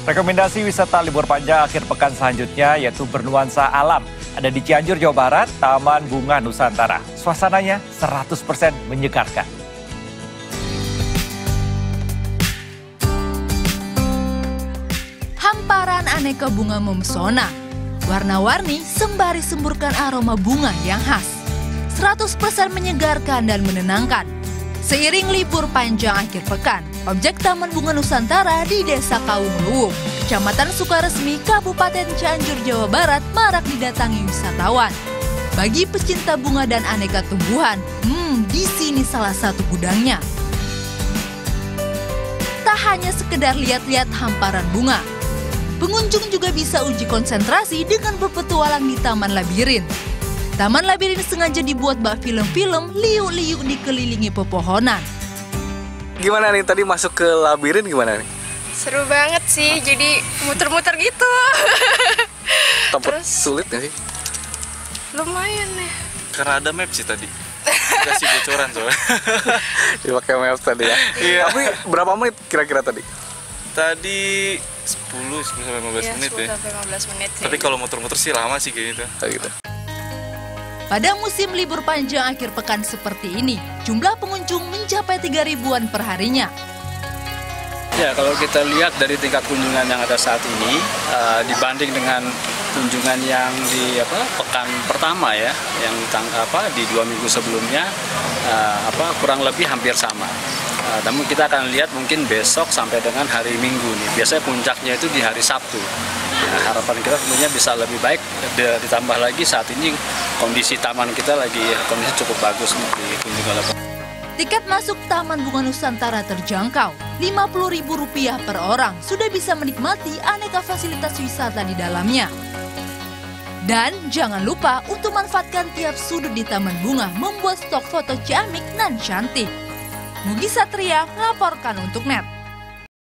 Rekomendasi wisata libur panjang akhir pekan selanjutnya yaitu bernuansa alam. Ada di Cianjur, Jawa Barat, Taman Bunga Nusantara. Suasananya 100% menyegarkan. Hamparan aneka bunga memesona. Warna-warni sembari semburkan aroma bunga yang khas. 100% menyegarkan dan menenangkan. Seiring libur panjang akhir pekan, objek Taman Bunga Nusantara di Desa Kaungluwung, Kecamatan Sukaresmi, Kabupaten Cianjur, Jawa Barat marak didatangi wisatawan. Bagi pecinta bunga dan aneka tumbuhan, di sini salah satu gudangnya. Tak hanya sekedar lihat-lihat hamparan bunga, pengunjung juga bisa uji konsentrasi dengan berpetualang di Taman Labirin. Taman Labirin sengaja dibuat bak film-film, liuk-liuk dikelilingi pepohonan. Gimana nih tadi masuk ke labirin gimana nih? Seru banget sih, jadi muter-muter gitu. Terus sulit nggak sih? Lumayan nih. Karena ada map sih tadi. Kasih bocoran soalnya. Dipakai map tadi ya. Iya. Tapi berapa menit kira-kira tadi? Tadi 10-15 menit ya. 10-15 menit sih. Tapi kalau muter-muter sih lama sih kayak gitu. Gitu. Pada musim libur panjang akhir pekan seperti ini, jumlah pengunjung mencapai 3.000-an per harinya. Ya, kalau kita lihat dari tingkat kunjungan yang ada saat ini dibanding dengan kunjungan yang di pekan pertama ya, yang di 2 minggu sebelumnya kurang lebih hampir sama. Namun kita akan lihat mungkin besok sampai dengan hari Minggu nih. Biasanya puncaknya itu di hari Sabtu. Nah, harapan kita tentunya bisa lebih baik, ditambah lagi saat ini kondisi taman kita lagi kondisi cukup bagus nih dikunjungi oleh. Tiket masuk Taman Bunga Nusantara terjangkau, Rp50.000 per orang sudah bisa menikmati aneka fasilitas wisata di dalamnya. Dan jangan lupa untuk manfaatkan tiap sudut di Taman Bunga membuat stok foto ciamik nan cantik. Mugi Satria melaporkan untuk NET.